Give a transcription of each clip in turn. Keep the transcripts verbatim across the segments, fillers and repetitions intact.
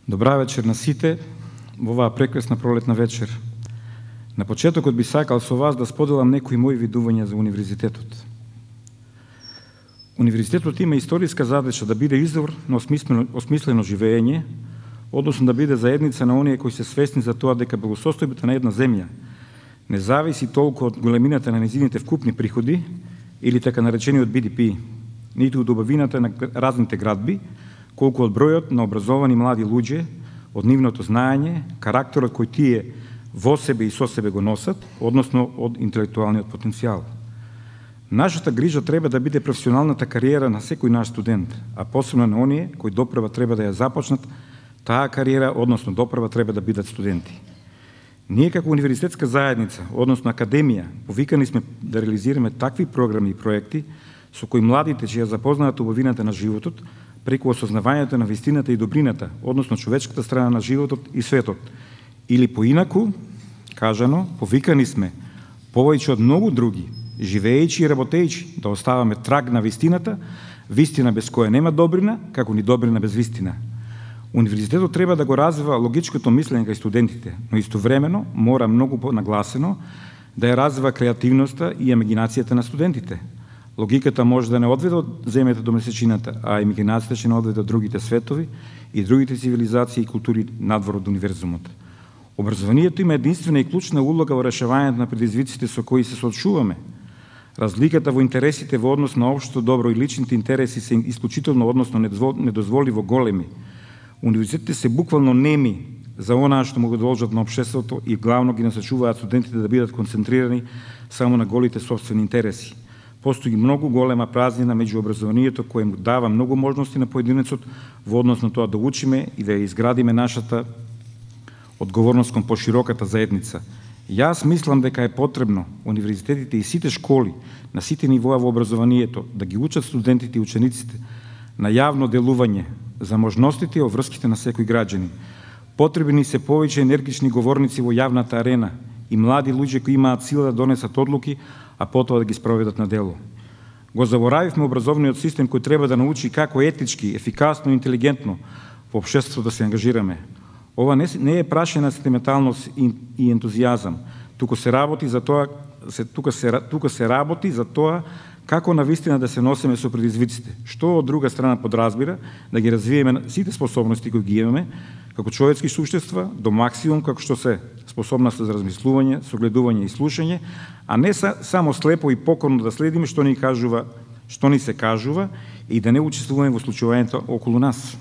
Добра вечер на сите во оваа прекрасна пролетна вечер. На почетокот би сакал со вас да споделам некои мои видувања за универзитетот. Универзитетот има историска задача да биде извор на осмислено, осмислено живење, односно да биде заедница на оние кои се свесни за тоа дека благосостојбата на една земја не зависи толку од големината на незините вкупни приходи или така наречениот Би Ди Пи, ниту од убавината на разните градби, колку од бројот на образовани млади луѓе, од нивното знаење, карактерот кој тие во себе и со себе го носат, односно од интелектуалниот потенцијал. Нашата грижа треба да биде професионалната кариера на секој наш студент, а посебно на оние кои допрва треба да ја започнат таа кариера, односно допрва треба да бидат студенти. Ние како универзитетска заедница, односно академија, повикани сме да реализираме такви програми и проекти со кои младите ќе ја запознаат убавината на животот преку осознавањето на вистината и добрината, односно човечката страна на животот и светот. Или поинаку, кажано, повикани сме повеќе од многу други, живеејќи и работејќи, да оставаме траг на вистината, вистина без која нема добрина, како ни добрина без вистина. Универзитетот треба да го развива логичкото мислење кај студентите, но истовремено мора многу понагласено да ја развива креативноста и имагинацијата на студентите. Логиката може да не одведе од земјата до месечината, а имагинацијата ќе не одведе од другите светови и другите цивилизации и култури надвор од универзумот. Образованието има единствена и клучна улога во решавањето на предизвиците со кои се соочуваме. Разликата во интересите во однос на општото добро и личните интереси се исклучително, односно недозволиво големи. Универзитетите се буквално неми за онаа што могат да должат на општеството и главно ги насочуваат студентите да бидат концентрирани само на голите собствени интереси. Постои многу голема празнина меѓу образованието кое му дава многу можности на поединецот во однос на тоа да учиме и да ја изградиме нашата одговорност кон пошироката заедница. Јас мислам дека е потребно универзитетите и сите школи на сите нивоа во образованието да ги учат студентите и учениците на јавно делување за можностите и обврските на секој граѓанин. Потребни се повеќе енергични говорници во јавната арена и млади луѓе кои имаат сила да донесат одлуки, а потоа да ги спроведат на дело. Го заборавивме образовниот систем кој треба да научи како етички, ефикасно и интелигентно во општеството да се ангажираме. Ова не, не е прашена сентименталност и, и ентузијазам, туку се работи за тоа, се, тука, се, тука се работи за тоа како навистина да се носиме со предизвиците, што од друга страна подразбира да ги развиеме сите способности кои ги имаме, како човечки суштества, до максимум како што се способност за размислување, согледување и слушање, а не са, само слепо и покорно да следиме што ни кажува, што ни се кажува и да не учествуваме во случувањето околу нас.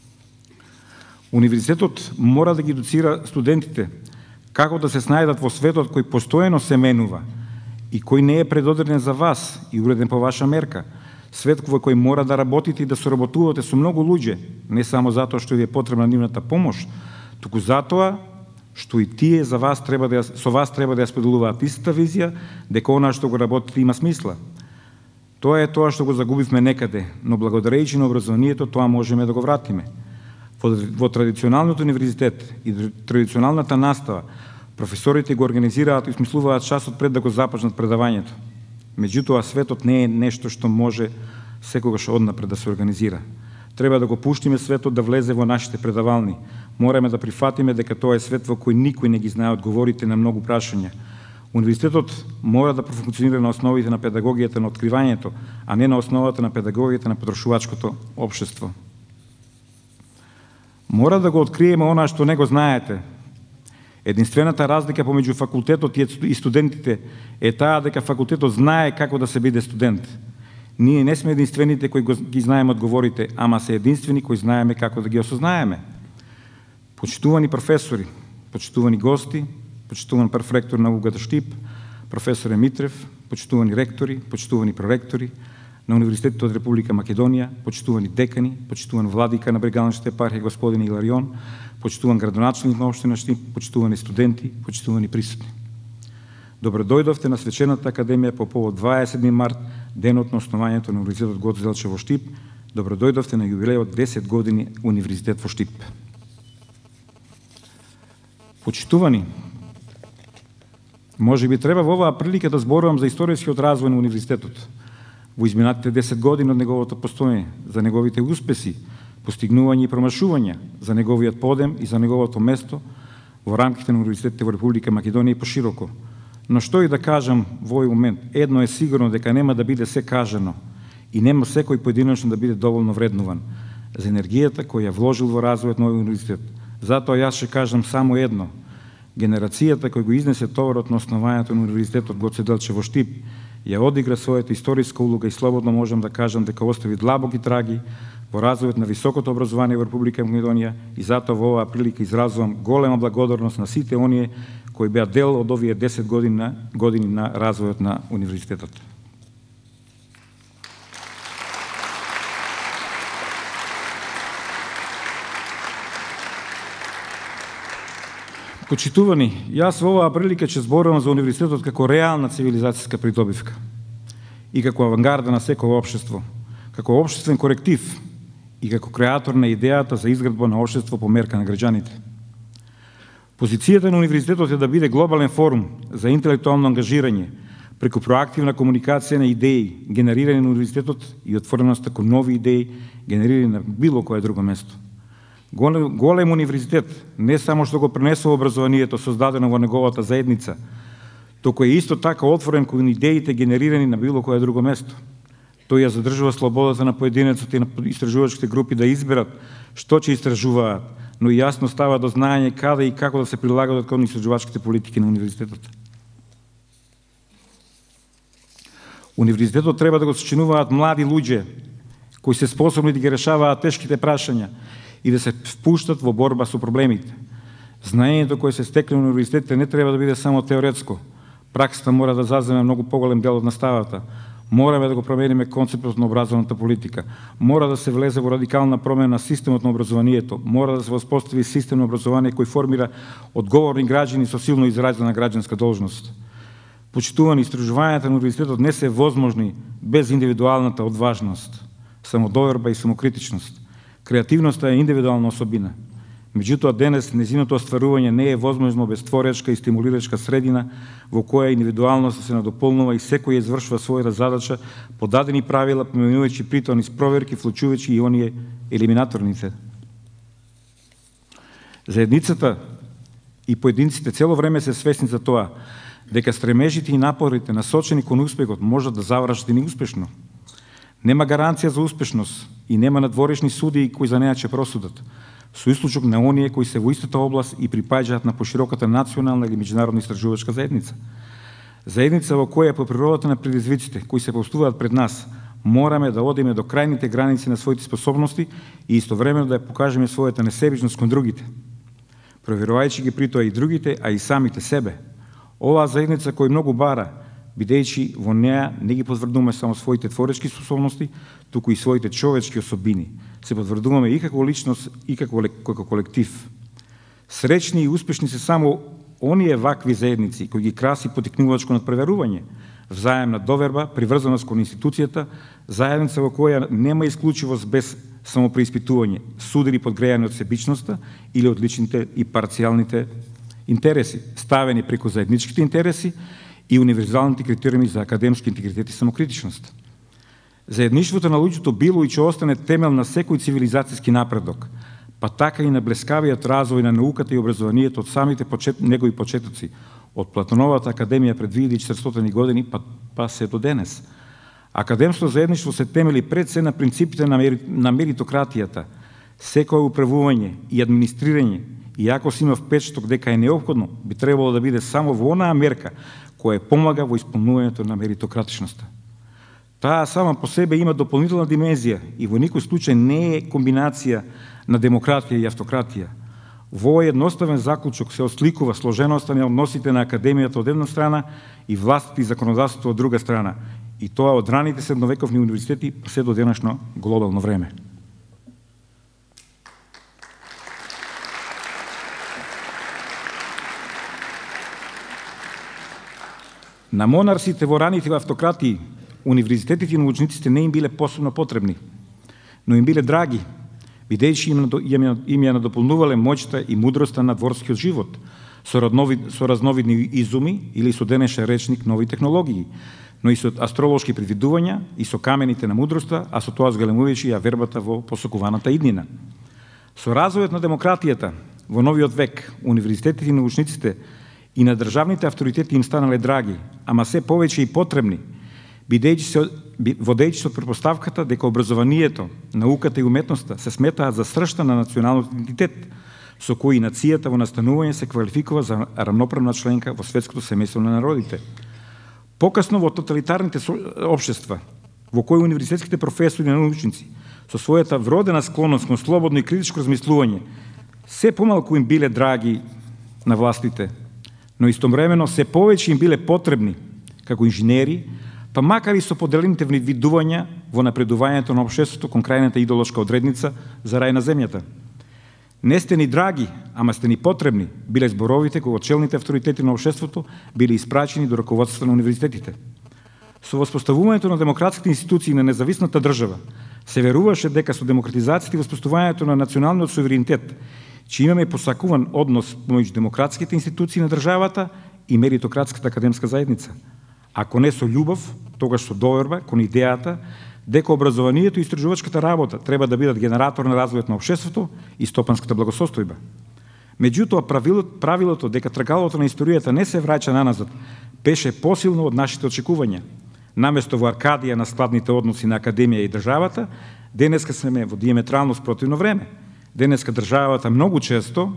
Универзитетот мора да ги едуцира студентите како да се снајдат во светот кој постојано се менува и кој не е предодреден за вас и уреден по ваша мерка. Свет во кој мора да работите и да соработувате со многу луѓе, не само затоа што ви е потребна нивната помош, туку затоа што и тие за вас треба да со вас треба да ја споделуваат истата визија, дека она што го работите има смисла. Тоа е тоа што го загубивме некаде, но благодарејќи на образованието тоа можеме да го вратиме. Во, во традиционалниот универзитет и традиционалната настава професорите го организираат и смислуваат часот пред да го започнат предавањето. Меѓутоа, светот не е нешто што може секогаш однапред да се организира. Треба да го пуштиме светот да влезе во нашите предавални. Мораме да прифатиме дека тоа е свет во кој никој не ги знае одговорите на многу прашања. Универзитетот мора да профункционира на основите на педагогијата на откривањето, а не на основата на педагогијата на потрошувачкото општество. Мора да го откриеме она што не го знаете. Единствената разлика помеѓу факултетот и студентите е таа дека факултетот знае како да се биде студент. Ние не сме единствените кои ги знаеме одговорите, ама се единствени кои знаеме како да ги осознаеме. Почитувани професори, почитувани гости, почитуван прв-ректор на УГТ Штип, професор Митрев, почитувани ректори, почитувани проректори на Универзитетот од Република Македонија, почитувани декани, почитуван владика на Брегалничката епархија господин Иларион, почитуван градоначелник на општина Штип, почитувани студенти, почитувани присутни. Добро дојдовте на свечената академија по повод дваесет седми март, денот на основањето на Универзитетот Гоце Делчев во Штип. Добро дојдовте на јубилејот десет години Универзитет во Штип. Почитувани, може би треба во оваа прилика да зборувам за историскиот развој на универзитетот. Во изминатите десет години од неговото постоење, за неговите успеси, постигнување и промашувања за неговиот подем и за неговото место во рамките на универзитетите во Република Македонија и пошироко. Но што и да кажам во овој момент, едно е сигурно дека нема да биде се кажано и нема секој поединечно да биде доволно вреднуван за енергијата која ја вложил во развојот на овој универзитет. Затоа јас ќе кажам само едно. Генерацијата која го изнесе товарот на основањето на универзитетот Гоце Делчев во Штип ја одигра својата историска улога и слободно можам да кажам дека остави длабоки траги во развојот на високото образование во Република Македонија и затоа во оваа прилика изразувам голема благодарност на сите оние кои беа дел од овие десет години, години на развојот на универзитетот. Почитувани, јас во оваа прилика ќе зборувам за универзитетот како реална цивилизацијска придобивка и како авангарда на секој општество, како општествен коректив и како креатор на идејата за изградба на општество по мерка на граѓаните. Позицијата на универзитетот е да биде глобален форум за интелектуално ангажирање преку проактивна комуникација на идеи генерирани на универзитетот и отвореност кон нови идеи генерирани на било кое друго место. Голем, голем универзитет не само што го пренесува образованието создадено во неговата заедница, туку е исто така отворен кон идеите генерирани на било кое друго место. Тој ја задржува слободата на поединецот и на истражувачките групи да изберат што ќе истражуваат, но и јасно става до знаење каде и како да се прилагаат кон истражувачките политики на универзитетот. Универзитетот треба да го сочинуваат млади луѓе кои се способни да ги решаваат тешките прашања и да се впуштат во борба со проблемите. Знаењето кое се стекне на универзитетите не треба да биде само теоретско. Праксата мора да заземе многу поголем дел од наставата. Мораме да го промениме концептот на образовната политика. Мора да се влезе во радикална промена на системот на образованието. Мора да се воспостави систем на образование кој формира одговорни граѓани со силно изразена граѓанска должност. Почитувани, истражувањата на универзитетот не се возможни без индивидуалната одважност, самодоверба и самокритичност. Креативноста е индивидуална особина. Меѓутоа, денес незиното остварување не е возможно без творечка и стимулирачка средина во која индивидуалноста се надополнува и секој извршува својата задача по дадени правила, поминувајќи притоа низ проверки, вклучувајќи и оние елиминаторните. Заедницата и поединците цело време се свесни за тоа дека стремежите и напорите насочени кон успехот можат да завршат и неуспешно. Нема гаранција за успешност и нема надворешни судии кои за неа ќе просудат, со исклучок на оние кои се во истата област и припаѓаат на пошироката национална или меѓународна истражувачка заедница. Заедница во која по природата на предизвиците кои се поставуваат пред нас, мораме да одиме до крајните граници на своите способности и истовремено да ја покажеме својата несебичност кон другите, проверувајќи ги притоа и другите, а и самите себе. Оваа заедница кој многу бара, бидејќи во неа не ги потврдуваме само своите творечки способности, туку и своите човечки особини. Се потврдуваме и како личност, и како, како колектив. Сречни и успешни се само оние вакви заедници кои ги краси потикнувачко надпреварување, взаемна доверба, приврзаност кон институцијата, заедница во која нема исклучивост без самопреиспитување, судени подгрејани од себичноста или од личните и парцијалните интереси, ставени преку заедничките интереси и универзалните критериуми за академски интегритет и самокритичност. Заедништвото на луѓето било и ќе остане темел на секој цивилизацијски напредок, па така и на блескавиот развој на науката и образованието од самите почет... негови почетоци, од Платоновата академија пред две илјади и четиристотини години, па, па се до денес. Академско заедништво се темели пред се на принципите на, мери... на меритократијата, секое управување и администрирање, и ако си има впечаток дека е неопходно, би требало да биде само во онаа мерка која помага во исполнувањето на меритократичноста. Таа сама по себе има дополнителна димензија и во никој случај не е комбинација на демократија и автократија. Во овој едноставен заклучок се осликува сложеноста на односите на академијата од една страна и властите и законодавството од друга страна, и тоа од раните средновековни универзитети се до денешно глобално време. На монарсите во раните автократии, универзитетите и научниците не им биле посебно потребни, но им биле драги, бидејќи им, им ја надополнувале моќта и мудроста на дворскиот живот, со, раднови, со разновидни изуми или со денешен речник нови технологии. но и со астролошки предвидувања и со камените на мудроста, а со тоа зголемувајќи ја вербата во посокуваната иднина. Со развојот на демократијата во новиот век, универзитетите и научниците и на државните авторитети им станале драги, ама се повеќе и потребни, бидејќи се водејќи се од претпоставката дека образованието, науката и уметноста се сметаат за сршта на националниот идентитет, со кој нацијата во настанување се квалификува за рамноправна членка во светското семејство на народите. Покасно во тоталитарните општества, во кои универзитетските професори и научници со својата вродена склонност кон слободно и критичко размислување се помалку им биле драги на властите, но истомремено се повеќе им биле потребни како инженери, па макар и со поделените видувања во напредувањето на општеството кон крајната идеолошка одредница за рај на земјата. Не сте ни драги, ама сте ни потребни, биле зборовите кога челните авторитети на општеството биле испрачени до раководството на универзитетите. Со воспоставувањето на демократските институции на независната држава се веруваше дека со демократизацијата и воспоставувањето на националниот суверенитет че имаме посакуван однос помеѓу демократските институции на државата и меритократската академска заедница. Ако не со љубов, тогаш со доверба кон идејата дека образованието и истражувачката работа треба да бидат генератор на развојот на општеството и стопанската благосостојба. Меѓутоа, правилото, правилото дека трагалото на историјата не се враќа наназад беше посилно од нашите очекувања. Наместо во Аркадија на складните односи на академија и државата, денеска сме во диаметрално спротивно време. Денеска државата многу често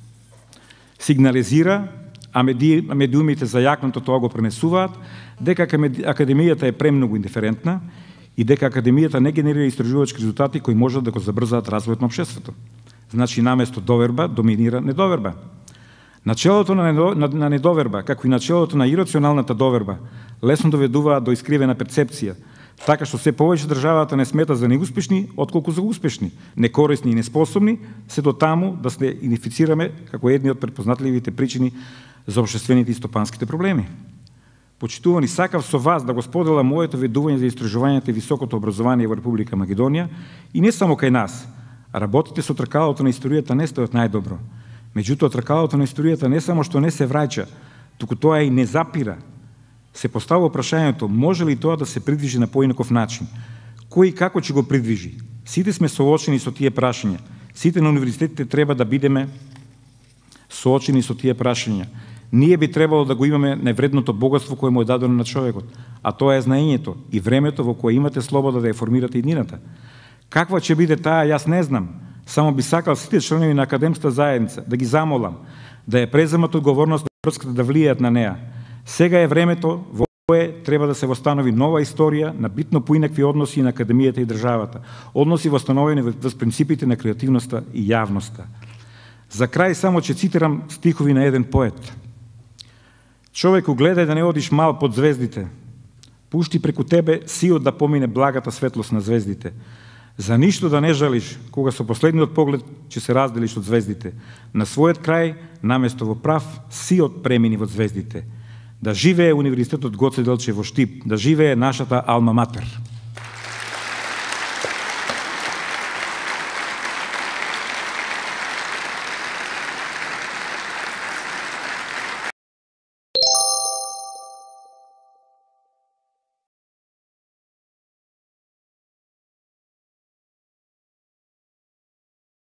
сигнализира, а медиумите за јакното тоа го пренесуваат, дека академијата е премногу индиферентна и дека академијата не генерира истражувачки резултати кои можат да го забрзаат развојот на општеството. Значи, наместо доверба, доминира недоверба. Начелото на, недо, на, на недоверба, како и начелото на ирационалната доверба, лесно доведуваат до искривена перцепција, така што се повеќе државата не смета за неуспешни, отколку за успешни, некорисни и неспособни, се до таму да се идентифицираме како едни од препознатливите причини за општествените и стопанските проблеми. Почитувани, сакав со вас да го споделам моето ведување за истражувањето и високото образование во Република Македонија и не само кај нас. Работите со тркалото на историјата не стојат најдобро. Меѓутоа, тркалото на историјата не само што не се враќа, туку тоа и не запира. Се поставува прашањето, може ли тоа да се придвижи на поинаков начин? Кој и како ќе го придвижи? Сите сме соочени со тие прашања. Сите на универзитетите треба да бидеме соочени со тие прашања. Ние би требало да го имаме невредното богатство кое му е дадено на човекот, а тоа е знаењето и времето во кое имате слобода да ја формирате иднината. Каква ќе биде таа, јас не знам. Само би сакал сите членови на академската заедница да ги замолам да ја преземат одговорност на врската да влијаат на неа. Сега е времето во кое треба да се востанови нова историја на битно поинакви односи на академијата и државата. Односи востановени врз принципите на креативноста и јавноста. За крај само ќе цитирам стихови на еден поет. Човеку, гледај да не одиш мал под звездите. Пушти преку тебе сиот да помине благата светлост на звездите. За ништо да не жалиш, кога со последниот поглед ќе се разделиш од звездите. На својот крај, наместо во прав, сиот премини во звездите. Да живее Универзитетот Гоце Делчев во Штип, да живее нашата алма матер.